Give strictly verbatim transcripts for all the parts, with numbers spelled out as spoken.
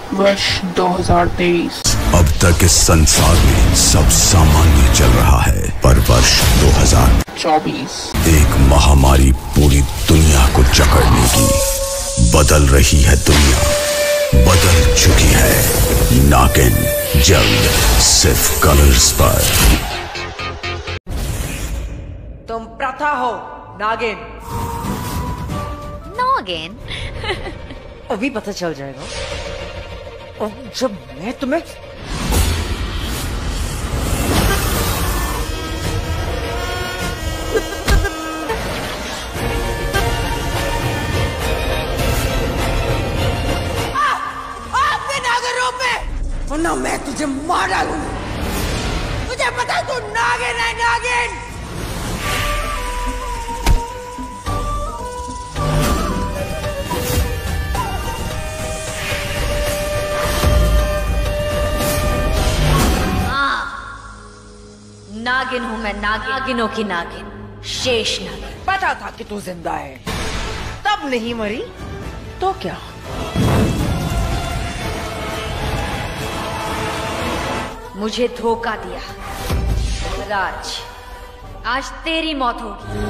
वर्ष दो हज़ार तेईस। अब तक इस संसार में सब सामान्य चल रहा है, पर वर्ष दो हज़ार चौबीस एक महामारी पूरी दुनिया को जकड़ लेगी। बदल रही है दुनिया, बदल चुकी है। नागिन जल्द सिर्फ कलर्स पर। तुम प्रथा हो नागिन। नागिन? अभी पता चल जाएगा। और जब मैं तुम्हें वरना मैं तुझे मार डालूंगा। तुझे पता है तू नागिन है, नागिन। हाँ, नागिन हूं मैं, नागिन, नागिनों की नागिन, शेष नागिन। पता था कि तू जिंदा है, तब नहीं मरी तो क्या? मुझे धोखा दिया राज, आज तेरी मौत होगी।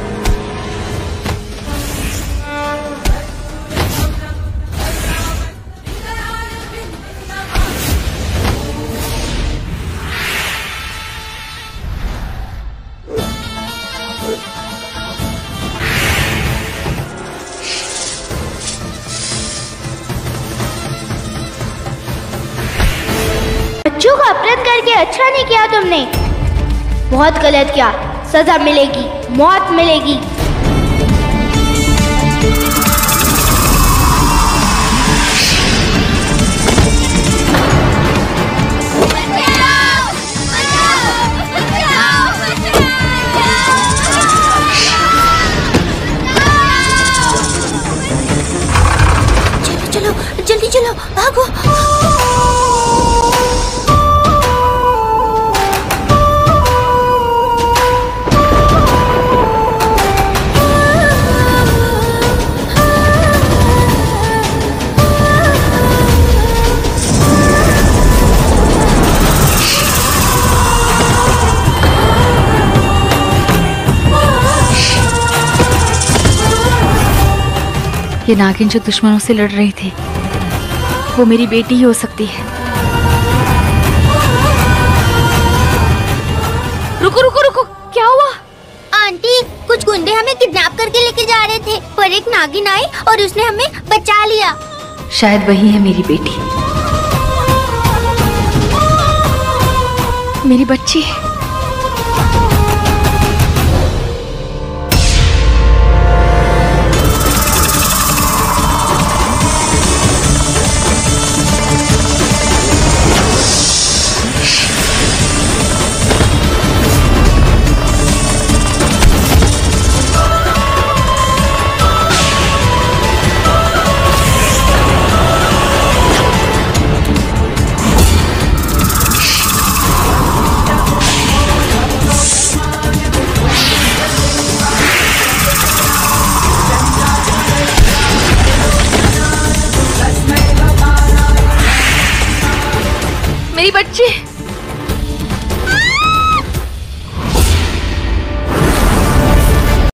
बच्चों का अपराध करके अच्छा नहीं किया तुमने, बहुत गलत किया। सजा मिलेगी, मौत मिलेगी। चलो चलो जल्दी चलो, भागो। ये नागिन जो दुश्मनों से लड़ रही थी, वो मेरी बेटी ही हो सकती है। रुको रुको रुको, क्या हुआ? आंटी, कुछ गुंडे हमें किडनैप करके लेके जा रहे थे, पर एक नागिन आई और उसने हमें बचा लिया। शायद वही है मेरी बेटी, मेरी बच्ची। मेरी बच्ची।